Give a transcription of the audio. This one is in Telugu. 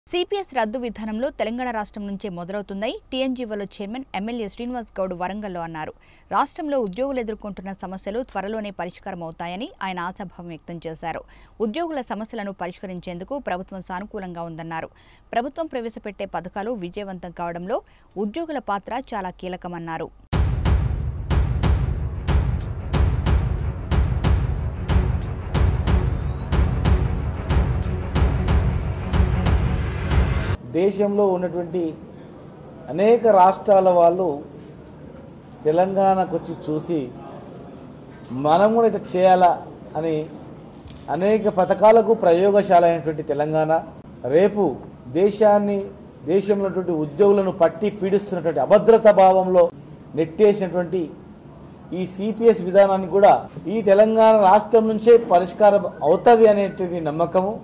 సిపిఎస్ రద్దు విధానంలో తెలంగాణ రాష్ట్రం నుంచే మొదలవుతుందని TNGO chairman MLA Srinivasa Goud Warangal అన్నారు. రాష్ట్రంలో ఉద్యోగులు ఎదుర్కొంటున్న సమస్యలు త్వరలోనే పరిష్కారం అవుతాయని ఆయన ఆశాభావం వ్యక్తం చేశారు. ఉద్యోగుల సమస్యలను పరిష్కరించేందుకు ప్రభుత్వం సానుకూలంగా ఉందన్నారు. ప్రభుత్వం ప్రవేశపెట్టే పథకాలు విజయవంతం కావడంలో ఉద్యోగుల పాత్ర చాలా కీలకమన్నారు. దేశంలో ఉన్నటువంటి అనేక రాష్ట్రాల వాళ్ళు తెలంగాణకు వచ్చి చూసి మనం కూడా ఇట్లా చేయాలా అని అనేక పథకాలకు ప్రయోగశాల అయినటువంటి తెలంగాణ రేపు దేశంలో ఉన్నటువంటి ఉద్యోగులను పట్టి పీడిస్తున్నటువంటి అభద్రతా భావంలో నెట్టేసినటువంటి ఈ సిపిఎస్ విధానాన్ని కూడా ఈ తెలంగాణ రాష్ట్రం నుంచే పరిష్కారం అవుతుంది అనేటువంటి నమ్మకము